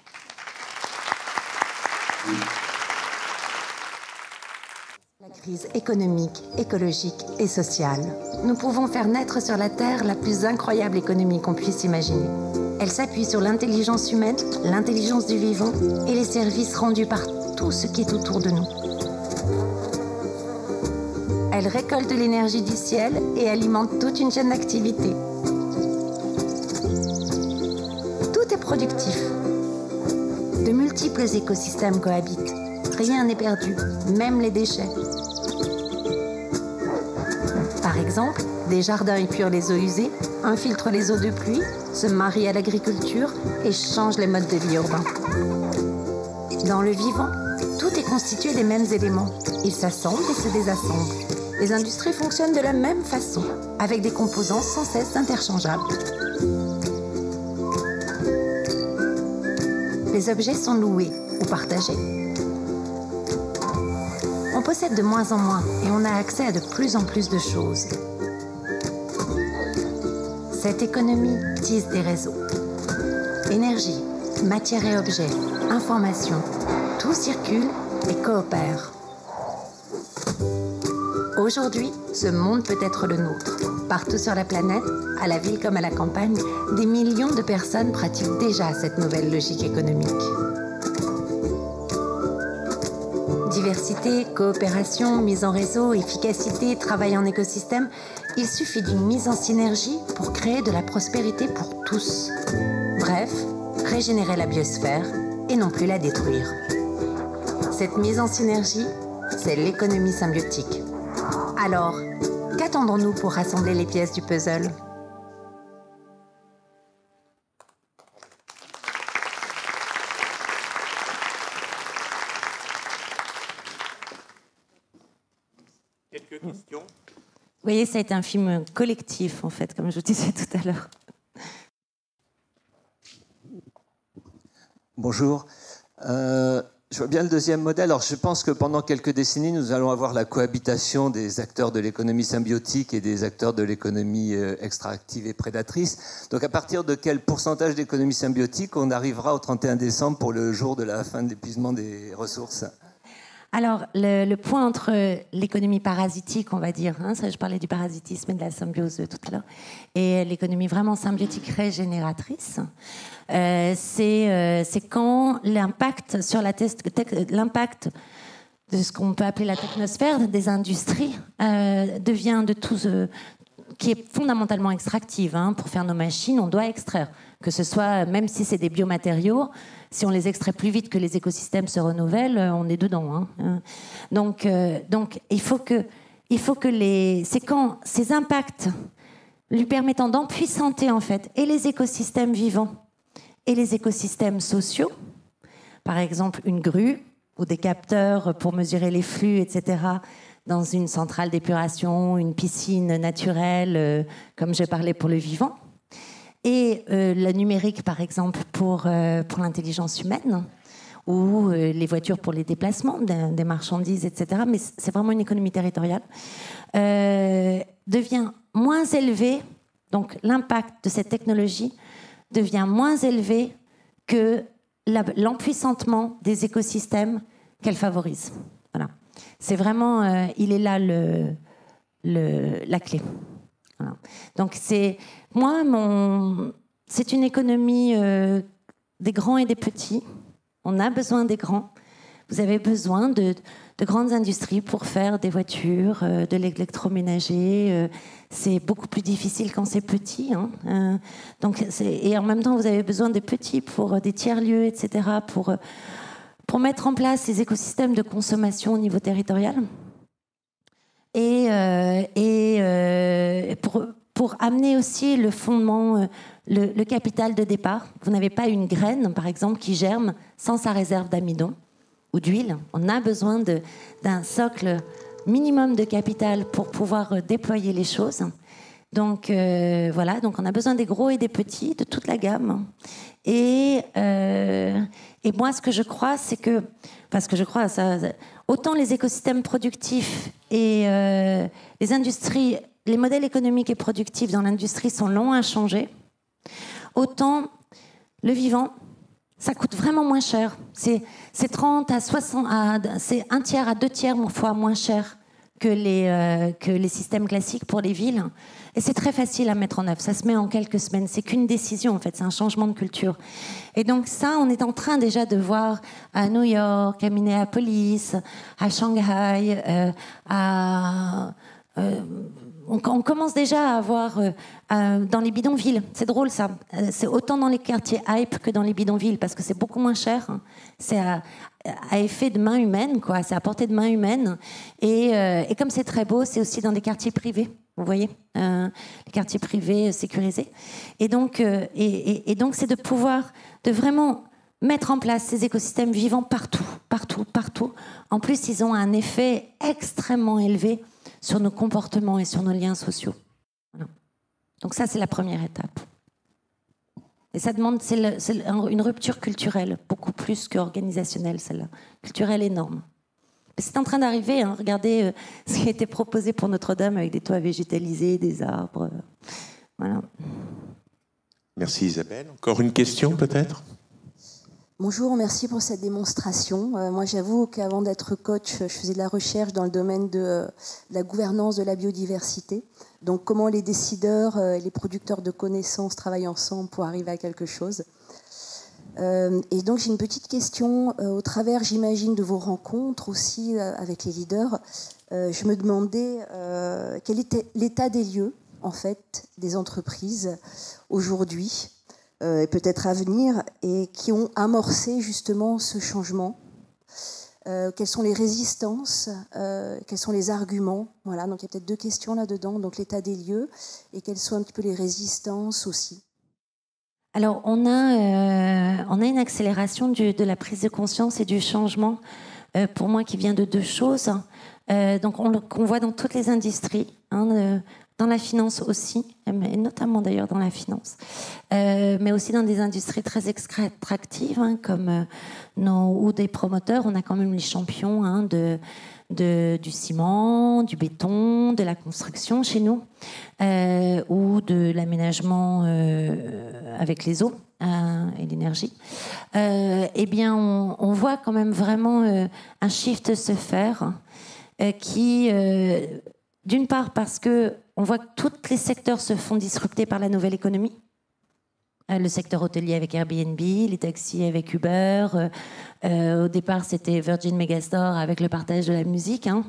S2: La crise économique, écologique et sociale. Nous pouvons faire naître sur la Terre la plus incroyable économie qu'on puisse imaginer. Elle s'appuie sur l'intelligence humaine, l'intelligence du vivant et les services rendus par tout ce qui est autour de nous. Elle récolte l'énergie du ciel et alimente toute une chaîne d'activité. Tout est productif. De multiples écosystèmes cohabitent. Rien n'est perdu, même les déchets. Par exemple, des jardins épurent les eaux usées, infiltrent les eaux de pluie, se marient à l'agriculture et changent les modes de vie urbains. Dans le vivant, tout est constitué des mêmes éléments. Ils s'assemblent et se désassemblent. Les industries fonctionnent de la même façon, avec des composants sans cesse interchangeables. Les objets sont loués ou partagés. On possède de moins en moins et on a accès à de plus en plus de choses. Cette économie tisse des réseaux. Énergie, matière et objets, information, tout circule et coopère. Aujourd'hui, ce monde peut être le nôtre. Partout sur la planète, à la ville comme à la campagne, des millions de personnes pratiquent déjà cette nouvelle logique économique. Diversité, coopération, mise en réseau, efficacité, travail en écosystème, il suffit d'une mise en synergie pour créer de la prospérité pour tous. Bref, régénérer la biosphère et non plus la détruire. Cette mise en synergie, c'est l'économie symbiotique. Alors, qu'attendons-nous pour rassembler les pièces du puzzle ?
S1: Quelques questions ?
S2: Vous voyez, ça a été un film collectif, en fait, comme je vous disais tout à l'heure.
S3: Bonjour. Euh, Je vois bien le deuxième modèle. Alors, je pense que pendant quelques décennies, nous allons avoir la cohabitation des acteurs de l'économie symbiotique et des acteurs de l'économie extractive et prédatrice. Donc, à partir de quel pourcentage d'économie symbiotique on arrivera au trente et un décembre pour le jour de la fin de l'épuisement des ressources?
S2: Alors, le, le point entre l'économie parasitique, on va dire, hein, ça, je parlais du parasitisme et de la symbiose tout à l'heure, et l'économie vraiment symbiotique régénératrice, euh, c'est euh, quand l'impact sur la l'impact de ce qu'on peut appeler la technosphère des industries euh, devient de tout ce qui est fondamentalement extractive. Hein. Pour faire nos machines, on doit extraire, que ce soit, même si c'est des biomatériaux, si on les extrait plus vite que les écosystèmes se renouvellent, on est dedans. Hein. Donc, euh, donc, il faut que, il faut que les, c'est quand ces impacts lui permettant d'empuissanter en fait et les écosystèmes vivants et les écosystèmes sociaux, par exemple une grue ou des capteurs pour mesurer les flux, et cetera, dans une centrale d'épuration, une piscine naturelle, euh, comme j'ai parlé pour le vivant. Et euh, le numérique, par exemple, pour, euh, pour l'intelligence humaine, ou euh, les voitures pour les déplacements des, des marchandises, et cetera. Mais c'est vraiment une économie territoriale, euh, devient moins élevé, donc l'impact de cette technologie devient moins élevé que l'empuissantement des écosystèmes qu'elle favorise. Voilà. C'est vraiment, euh, il est là le, le, la clé. Voilà. Donc c'est, moi, mon, c'est une économie euh, des grands et des petits. On a besoin des grands. Vous avez besoin de, de grandes industries pour faire des voitures, euh, de l'électroménager. Euh, c'est beaucoup plus difficile quand c'est petit. Hein. Euh, donc et en même temps, vous avez besoin de petits pour euh, des tiers-lieux, et cetera, pour, euh, pour mettre en place ces écosystèmes de consommation au niveau territorial. Et, euh, et euh, pour, pour amener aussi le fondement, euh, le, le capital de départ. Vous n'avez pas une graine, par exemple, qui germe sans sa réserve d'amidon ou d'huile. On a besoin d'un socle minimum de capital pour pouvoir euh, déployer les choses. Donc euh, voilà, donc on a besoin des gros et des petits, de toute la gamme. Et, euh, et moi, ce que je crois, c'est que, enfin, ce que je crois, ça, autant les écosystèmes productifs et euh, les industries, les modèles économiques et productifs dans l'industrie sont longs à changer, autant le vivant, ça coûte vraiment moins cher. C'est trente à soixante, c'est un tiers à deux tiers fois moins cher que les, euh, que les systèmes classiques pour les villes. Et c'est très facile à mettre en œuvre. Ça se met en quelques semaines. C'est qu'une décision, en fait. C'est un changement de culture. Et donc ça, on est en train déjà de voir à New York, à Minneapolis, à Shanghai, euh, à... Euh, on, on commence déjà à voir euh, euh, dans les bidonvilles. C'est drôle, ça. Euh, c'est autant dans les quartiers hype que dans les bidonvilles, parce que c'est beaucoup moins cher. Hein. C'est à, à effet de main humaine, quoi. C'est à portée de main humaine. Et, euh, et comme c'est très beau, c'est aussi dans des quartiers privés. Vous voyez, euh, les quartiers privés sécurisés. Et donc, euh, et, et, et donc, c'est de pouvoir, de vraiment mettre en place ces écosystèmes vivants partout, partout, partout. En plus, ils ont un effet extrêmement élevé sur nos comportements et sur nos liens sociaux. Voilà. Donc ça, c'est la première étape. Et ça demande, c'est une rupture culturelle, beaucoup plus qu'organisationnelle, celle-là. Culturelle énorme. C'est en train d'arriver. Hein. Regardez euh, ce qui a été proposé pour Notre-Dame avec des toits végétalisés, des arbres. Euh, voilà.
S1: Merci Isabelle. Encore une question peut-être ?
S4: Bonjour, merci pour cette démonstration. Euh, moi, j'avoue qu'avant d'être coach, je faisais de la recherche dans le domaine de, euh, de la gouvernance de la biodiversité. Donc, comment les décideurs et euh, les producteurs de connaissances travaillent ensemble pour arriver à quelque chose. Euh, et donc, j'ai une petite question. Euh, au travers, j'imagine, de vos rencontres aussi euh, avec les leaders, euh, je me demandais euh, quel était l'état des lieux, en fait, des entreprises aujourd'hui, Euh, et peut-être à venir, et qui ont amorcé justement ce changement. Euh, quelles sont les résistances, euh, quels sont les arguments, voilà, donc il y a peut-être deux questions là-dedans, donc l'état des lieux, et quelles sont un petit peu les résistances aussi.
S2: Alors, on a, euh, on a une accélération du, de la prise de conscience et du changement, euh, pour moi, qui vient de deux choses. Euh, donc, on, qu'on voit dans toutes les industries, hein, euh, dans la finance aussi, et notamment d'ailleurs dans la finance, euh, mais aussi dans des industries très extractives, hein, comme euh, nos, ou des promoteurs. On a quand même les champions hein, de, de, du ciment, du béton, de la construction chez nous, euh, ou de l'aménagement euh, avec les eaux euh, et l'énergie. Euh, eh bien, on, on voit quand même vraiment euh, un shift se faire euh, qui... Euh, D'une part parce qu'on voit que tous les secteurs se font disrupter par la nouvelle économie. Le secteur hôtelier avec Airbnb, les taxis avec Uber. Euh, au départ, c'était Virgin Megastore avec le partage de la musique. Hein.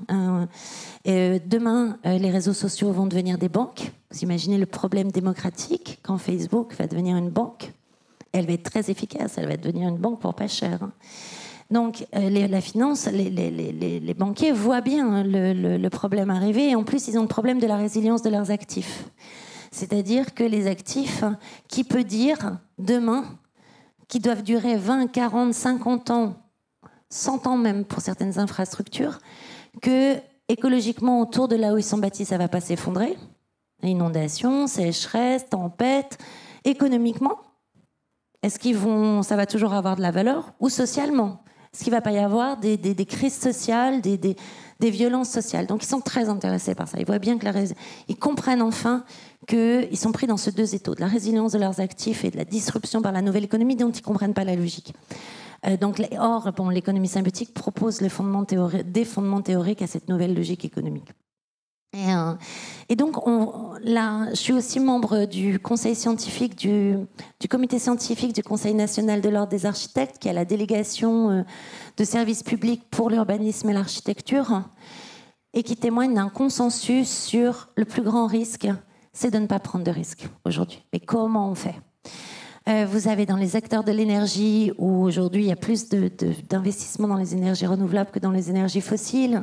S2: Euh, demain, euh, les réseaux sociaux vont devenir des banques. Vous imaginez le problème démocratique quand Facebook va devenir une banque. Elle va être très efficace, elle va devenir une banque pour pas cher. Hein. Donc, euh, les, la finance, les, les, les, les banquiers voient bien le, le, le problème arriver. Et en plus, ils ont le problème de la résilience de leurs actifs. C'est-à-dire que les actifs, qui peut dire demain, qui doivent durer vingt, quarante, cinquante ans, cent ans même pour certaines infrastructures, que écologiquement, autour de là où ils sont bâtis, ça ne va pas s'effondrer. Inondations, sécheresse, tempête. Économiquement, est-ce qu'ils vont, ça va toujours avoir de la valeur? Ou socialement? Est-ce qu'il ne va pas y avoir des, des, des crises sociales, des, des, des violences sociales? Donc ils sont très intéressés par ça. Ils voient bien que la rés... ils comprennent enfin qu'ils sont pris dans ces deux étaux, de la résilience de leurs actifs et de la disruption par la nouvelle économie dont ils ne comprennent pas la logique. Euh, donc, or, bon, l'économie symbiotique propose les fondements théori... des fondements théoriques à cette nouvelle logique économique. Et, euh, et donc, on, là, je suis aussi membre du conseil scientifique, du, du comité scientifique du Conseil national de l'ordre des architectes, qui a la délégation euh, de services publics pour l'urbanisme et l'architecture, et qui témoigne d'un consensus sur le plus grand risque, c'est de ne pas prendre de risques aujourd'hui. Mais comment on fait ? Euh, vous avez dans les acteurs de l'énergie, où aujourd'hui il y a plus de, de, d'investissements dans les énergies renouvelables que dans les énergies fossiles.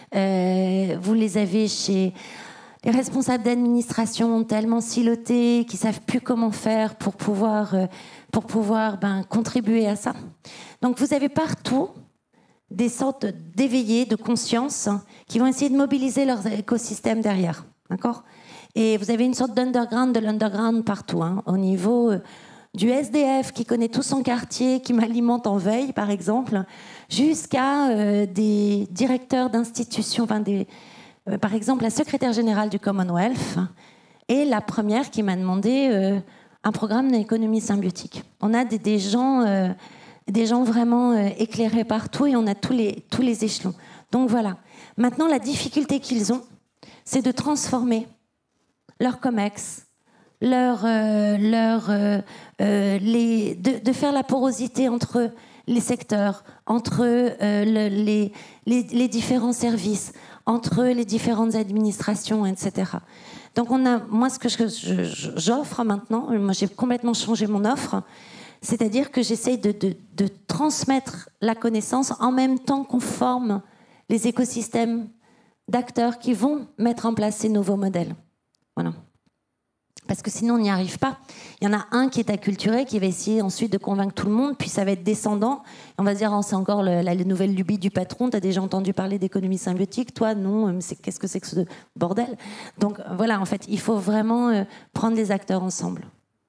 S2: Euh, vous les avez chez les responsables d'administration tellement silotés qu'ils ne savent plus comment faire pour pouvoir, euh, pour pouvoir ben, contribuer à ça. Donc vous avez partout des sortes d'éveillés, de conscience, hein, qui vont essayer de mobiliser leurs écosystèmes derrière. D'accord ? Et vous avez une sorte d'underground de l'underground partout, hein, au niveau... Euh, du S D F qui connaît tout son quartier, qui m'alimente en veille, par exemple, jusqu'à euh, des directeurs d'institutions, enfin des, euh, par exemple la secrétaire générale du Commonwealth est la première qui m'a demandé euh, un programme d'économie symbiotique. On a des, des, gens, euh, des gens vraiment euh, éclairés partout et on a tous les, tous les échelons. Donc voilà. Maintenant, la difficulté qu'ils ont, c'est de transformer leur COMEX, leur, euh, leur, euh, euh, les, de, de faire la porosité entre les secteurs, entre euh, le, les, les, les différents services, entre les différentes administrations, et cetera. Donc on a, moi, ce que je, je, j'offre maintenant, moi j'ai complètement changé mon offre, c'est-à-dire que j'essaye de, de, de transmettre la connaissance en même temps qu'on forme les écosystèmes d'acteurs qui vont mettre en place ces nouveaux modèles. Voilà. Parce que sinon, on n'y arrive pas. Il y en a un qui est acculturé, qui va essayer ensuite de convaincre tout le monde, puis ça va être descendant. On va se dire, oh, c'est encore le, la nouvelle lubie du patron, tu as déjà entendu parler d'économie symbiotique, toi, non, c'est, qu'est-ce que c'est que ce bordel? Donc voilà, en fait, il faut vraiment euh, prendre les acteurs ensemble.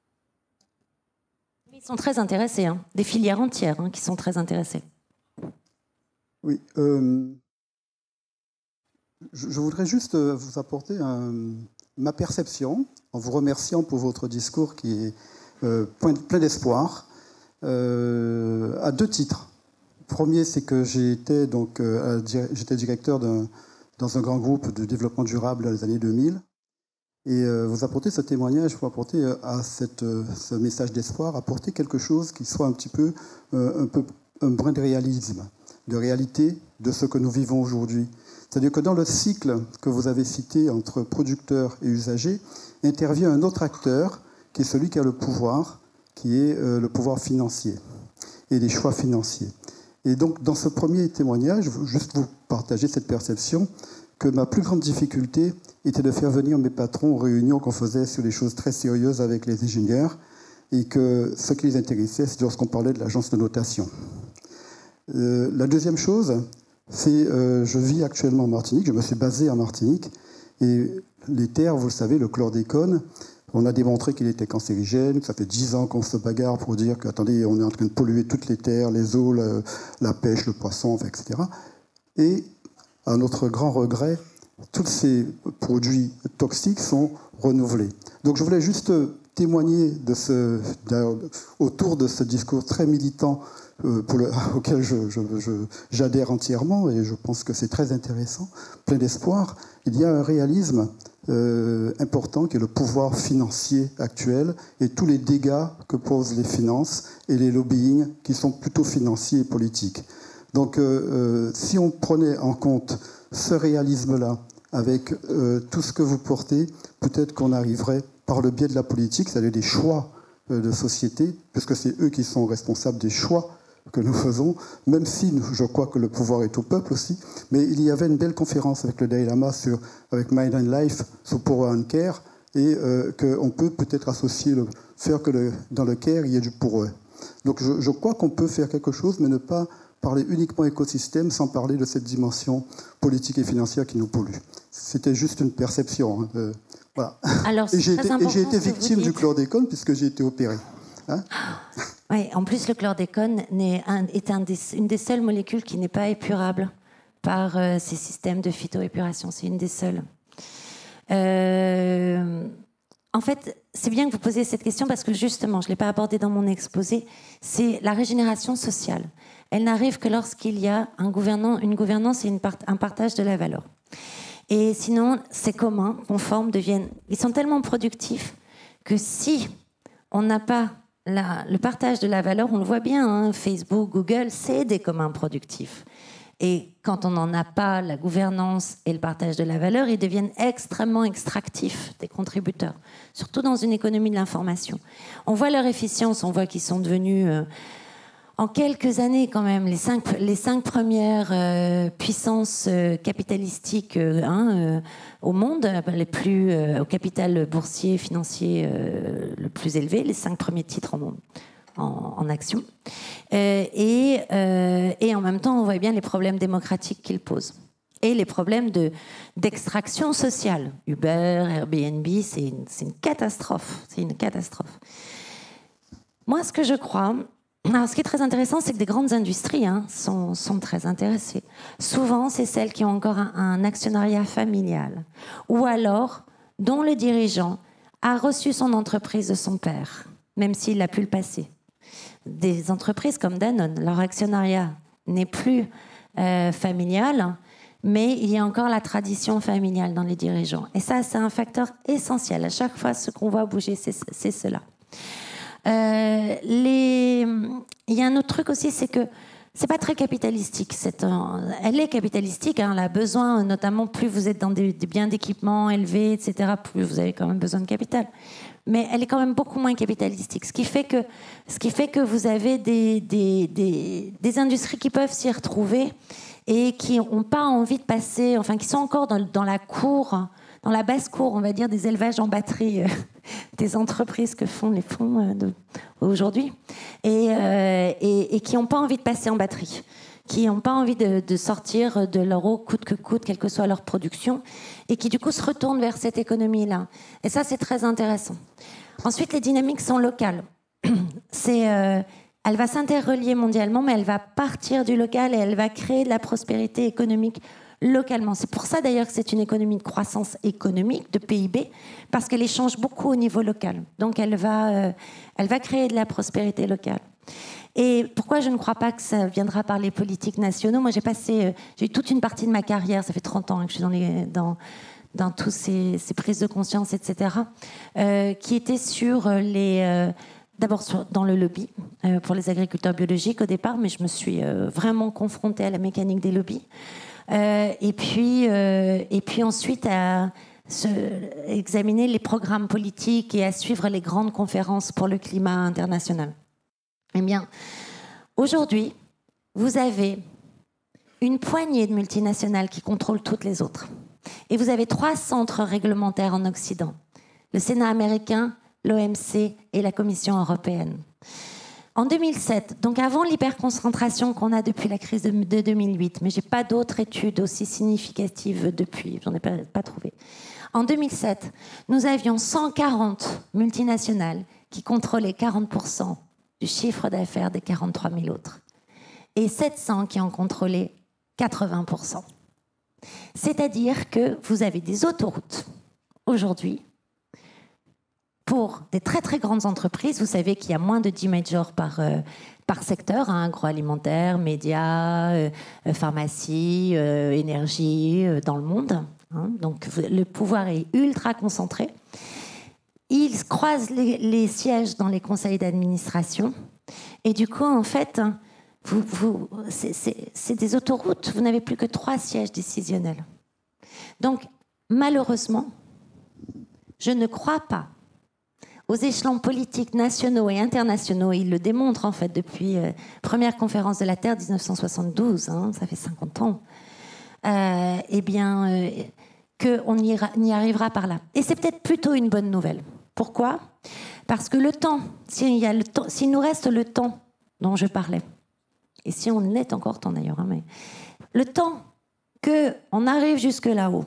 S2: Ils sont très intéressés, hein, des filières entières hein, qui sont très intéressées.
S5: Oui, euh, je, je voudrais juste vous apporter un, ma perception, en vous remerciant pour votre discours qui est euh, plein d'espoir, euh, à deux titres. Le premier, c'est que j'étais donc euh, j'étais directeur d'un, dans un grand groupe de développement durable dans les années deux mille. Et euh, vous apportez ce témoignage, vous apportez à cette, euh, ce message d'espoir, apporter quelque chose qui soit un petit peu, euh, un peu un brin de réalisme, de réalité de ce que nous vivons aujourd'hui. C'est-à-dire que dans le cycle que vous avez cité entre producteurs et usagers, intervient un autre acteur qui est celui qui a le pouvoir, qui est euh, le pouvoir financier et les choix financiers. Et donc, dans ce premier témoignage, je veux juste vous partager cette perception que ma plus grande difficulté était de faire venir mes patrons aux réunions qu'on faisait sur des choses très sérieuses avec les ingénieurs et que ce qui les intéressait, c'est lorsqu'on parlait de l'agence de notation. Euh, la deuxième chose, c'est euh, je vis actuellement en Martinique, je me suis basé en Martinique, et les terres, vous le savez, le chlordécone, on a démontré qu'il était cancérigène. Ça fait dix ans qu'on se bagarre pour dire qu'attendez, on est en train de polluer toutes les terres, les eaux, la, la pêche, le poisson, et cetera. Et à notre grand regret, tous ces produits toxiques sont renouvelés. Donc je voulais juste témoigner de ce, autour de ce discours très militant euh, pour le, auquel je, je, je, j'adhère entièrement, et je pense que c'est très intéressant, plein d'espoir. Il y a un réalisme euh, important qui est le pouvoir financier actuel et tous les dégâts que posent les finances et les lobbying qui sont plutôt financiers et politiques. Donc euh, euh, si on prenait en compte ce réalisme-là avec euh, tout ce que vous portez, peut-être qu'on arriverait par le biais de la politique, c'est-à-dire des choix euh, de société, puisque c'est eux qui sont responsables des choix que nous faisons, même si nous, je crois que le pouvoir est au peuple aussi. Mais il y avait une belle conférence avec le Dalai Lama sur, avec Mind and Life sur Power and Care, et euh, qu'on peut peut-être associer, le, faire que le, dans le care, il y ait du pour eux. Donc je, je crois qu'on peut faire quelque chose, mais ne pas parler uniquement écosystème sans parler de cette dimension politique et financière qui nous pollue. C'était juste une perception. Hein, euh, voilà.
S2: Alors,
S5: et j'ai été, et j'ai été victime du chlordécone puisque j'ai été opéré. Hein
S2: oui, en plus, le chlordécone est, un, est un des, une des seules molécules qui n'est pas épurable par euh, ces systèmes de phytoépuration. C'est une des seules. Euh, en fait, c'est bien que vous posiez cette question parce que justement, je ne l'ai pas abordé dans mon exposé, c'est la régénération sociale. Elle n'arrive que lorsqu'il y a un gouvernant, une gouvernance et une part, un partage de la valeur. Et sinon, ces communs conformes deviennent... Ils sont tellement productifs que si on n'a pas la, le partage de la valeur, on le voit bien, hein, Facebook, Google, c'est des communs productifs. Et quand on n'en a pas la gouvernance et le partage de la valeur, ils deviennent extrêmement extractifs des contributeurs, surtout dans une économie de l'information. On voit leur efficience, on voit qu'ils sont devenus... Euh, En quelques années, quand même, les cinq, les cinq premières euh, puissances euh, capitalistiques euh, hein, euh, au monde, les plus, euh, au capital boursier, financier euh, le plus élevé, les cinq premiers titres en, en, en action. Euh, et, euh, et en même temps, on voit bien les problèmes démocratiques qu'ils posent. Et les problèmes de, d'extraction sociale. Uber, Airbnb, c'est une, c'est une catastrophe. C'est une catastrophe. Moi, ce que je crois... Alors, ce qui est très intéressant, c'est que des grandes industries hein, sont, sont très intéressées. Souvent, c'est celles qui ont encore un, un actionnariat familial, ou alors dont le dirigeant a reçu son entreprise de son père, même s'il a pu le passer. Des entreprises comme Danone, leur actionnariat n'est plus euh, familial, mais il y a encore la tradition familiale dans les dirigeants. Et ça, c'est un facteur essentiel. À chaque fois, ce qu'on voit bouger, c'est, c'est cela. Euh, les... Il y a un autre truc aussi, c'est que c'est pas très capitalistique. C'est un... Elle est capitalistique, hein, elle a besoin, notamment plus vous êtes dans des, des biens d'équipement élevés, et cetera, plus vous avez quand même besoin de capital. Mais elle est quand même beaucoup moins capitalistique, ce qui fait que, ce qui fait que vous avez des, des, des, des industries qui peuvent s'y retrouver et qui n'ont pas envie de passer, enfin qui sont encore dans, dans la cour, dans la basse-cour, on va dire, des élevages en batterie euh, des entreprises que font les fonds euh, de, aujourd'hui, et, euh, et, et qui n'ont pas envie de passer en batterie, qui n'ont pas envie de, de sortir de leur eau coûte que coûte, quelle que soit leur production, et qui du coup se retournent vers cette économie-là. Et ça, c'est très intéressant. Ensuite, les dynamiques sont locales. C'est, euh, elle va s'interrelier mondialement, mais elle va partir du local et elle va créer de la prospérité économique localement. C'est pour ça d'ailleurs que c'est une économie de croissance économique, de P I B, parce qu'elle échange beaucoup au niveau local. Donc elle va, euh, elle va créer de la prospérité locale. Et pourquoi je ne crois pas que ça viendra par les politiques nationaux ? Moi j'ai passé, euh, j'ai eu toute une partie de ma carrière, ça fait trente ans que je suis dans les... Dans, dans toutes ces, ces prises de conscience, et cetera, euh, qui étaient sur les... Euh, D'abord sur, dans le lobby euh, pour les agriculteurs biologiques au départ, mais je me suis euh, vraiment confrontée à la mécanique des lobbies. Euh, et, puis, euh, et puis ensuite à se, examiner les programmes politiques et à suivre les grandes conférences pour le climat international. Eh bien, aujourd'hui, vous avez une poignée de multinationales qui contrôlent toutes les autres. Et vous avez trois centres réglementaires en Occident. Le Sénat américain, l'O M C et la Commission européenne. En deux mille sept, donc avant l'hyperconcentration qu'on a depuis la crise de, de deux mille huit, mais je n'ai pas d'autres études aussi significatives depuis, j'en ai pas, pas trouvé. En deux mille sept, nous avions cent quarante multinationales qui contrôlaient quarante pour cent du chiffre d'affaires des quarante-trois mille autres. Et sept cents qui en contrôlaient quatre-vingts pour cent. C'est-à-dire que vous avez des autoroutes aujourd'hui pour des très très grandes entreprises. Vous savez qu'il y a moins de dix majors par, euh, par secteur, hein, agroalimentaire, médias, euh, pharmacie, euh, énergie, euh, dans le monde. Hein. Donc le pouvoir est ultra concentré. Ils croisent les, les sièges dans les conseils d'administration. Et du coup, en fait, vous, vous, c'est, c'est, c'est des autoroutes. Vous n'avez plus que trois sièges décisionnels. Donc, malheureusement, je ne crois pas aux échelons politiques nationaux et internationaux. Ils le démontrent, en fait, depuis la euh, première conférence de la Terre, dix-neuf cent soixante-douze, hein, ça fait cinquante ans, euh, eh bien, euh, qu'on n'y arrivera par là. Et c'est peut-être plutôt une bonne nouvelle. Pourquoi ? Parce que le temps, s'il y a le temps, s'il nous reste le temps dont je parlais, et si on l'est encore temps d'ailleurs, hein, mais le temps qu'on arrive jusque là-haut,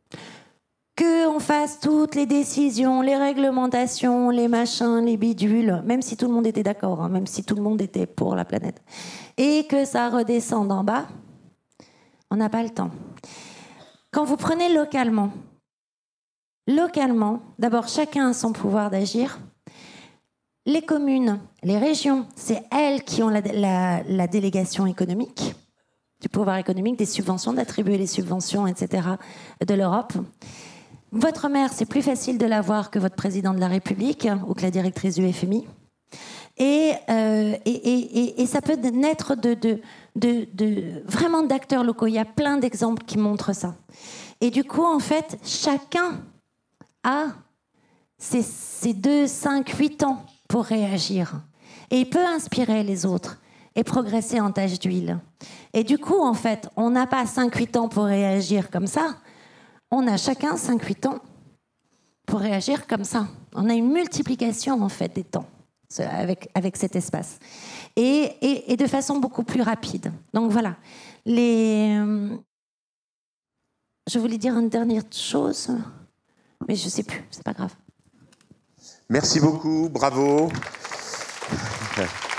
S2: qu'on fasse toutes les décisions, les réglementations, les machins, les bidules, même si tout le monde était d'accord, hein, même si tout le monde était pour la planète, et que ça redescende en bas, on n'a pas le temps. Quand vous prenez localement, localement, d'abord chacun a son pouvoir d'agir. Les communes, les régions, c'est elles qui ont la, la, la délégation économique, du pouvoir économique, des subventions, d'attribuer les subventions, et cetera, de l'Europe. Votre maire, c'est plus facile de l'avoir que votre président de la République ou que la directrice du F M I. Et, euh, et, et, et ça peut naître de, de, de, de, vraiment d'acteurs locaux. Il y a plein d'exemples qui montrent ça. Et du coup, en fait, chacun a ses, ses deux, cinq, huit ans pour réagir. Et il peut inspirer les autres et progresser en tâche d'huile. Et du coup, en fait, on n'a pas cinq huit ans pour réagir comme ça. On a chacun cinq huit ans pour réagir comme ça. On a une multiplication, en fait, des temps avec, avec cet espace. Et, et, et de façon beaucoup plus rapide. Donc voilà. Les... Je voulais dire une dernière chose, mais je ne sais plus, c'est pas grave.
S1: Merci beaucoup, bravo.